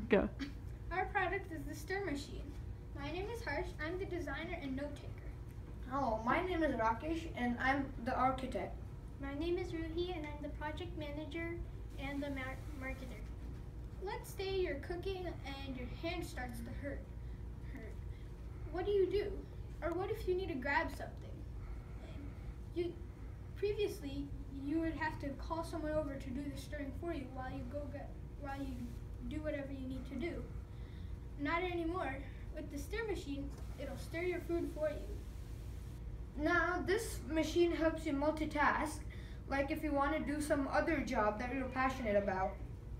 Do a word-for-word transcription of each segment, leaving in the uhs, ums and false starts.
Go. Our product is the stir machine. My name is Harsh. I'm the designer and note taker. Hello, my name is Rakesh and I'm the architect. My name is Ruhi and I'm the project manager and the mar marketer. Let's say you're cooking and your hand starts to hurt. Hurt. What do you do? Or what if you need to grab something? You previously you would have to call someone over to do the stirring for you while you go get while you do whatever you need to do. Not anymore. With the stir machine, it'll stir your food for you. Now, this machine helps you multitask, like if you want to do some other job that you're passionate about.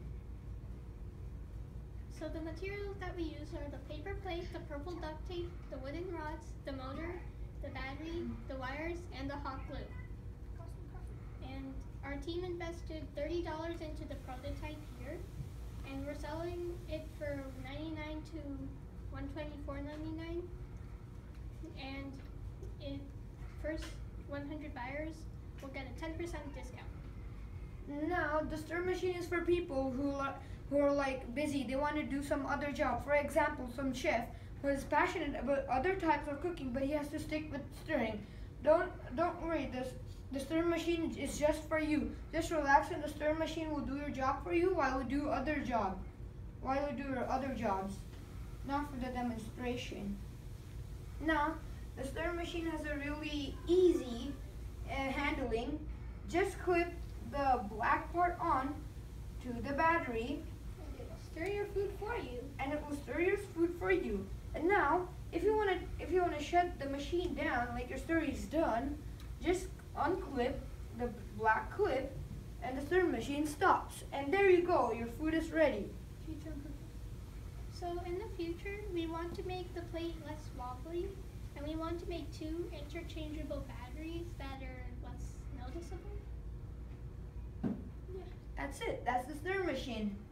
So the materials that we use are the paper plate, the purple duct tape, the wooden rods, the motor, the battery, the wires, and the hot glue. And our team invested thirty dollars into the prototype here, and we're selling it for ninety-nine to one twenty-four ninety-nine. And it first one hundred buyers will get a ten percent discount. Now, the stir machine is for people who are, who are like busy. They want to do some other job. For example, some chef who is passionate about other types of cooking, but he has to stick with stirring. Don't don't worry. This the stir machine is just for you. Just relax, and the stir machine will do your job for you while we do other job. While we do your other jobs. Now for the demonstration. Now, the stir machine has a really easy uh, handling. Just clip the black part on to the battery, And it'll stir your food for you. and it will stir your food for you. And now, if you want to, if you want to shut the machine down, like your stir is done, just unclip the black clip, and the stir machine stops. And there you go, your food is ready. Future cooking. So in the future, we want to make the plate less wobbly, and we want to make two interchangeable batteries that are less noticeable. That's it. That's the stir machine.